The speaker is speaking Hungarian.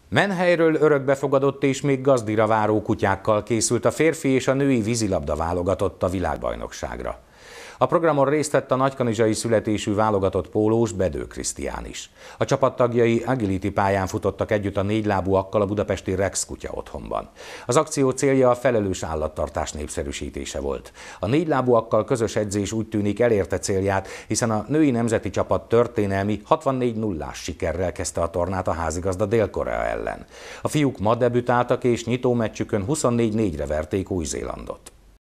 Menhelyről örökbefogadott és még gazdira váró kutyákkal készült a férfi és a női vízilabda válogatott a világbajnokságra. A programon részt vett a nagykanizsai születésű válogatott pólós Bedő Krisztián is. A csapattagjai agility pályán futottak együtt a négylábúakkal a budapesti Rex kutya otthonban. Az akció célja a felelős állattartás népszerűsítése volt. A négylábúakkal közös edzés úgy tűnik elérte célját, hiszen a női nemzeti csapat történelmi 64-0-ás sikerrel kezdte a tornát a házigazda Dél-Korea ellen. A fiúk ma debütáltak és nyitó meccsükön 24-4-re verték Új-Zélandot.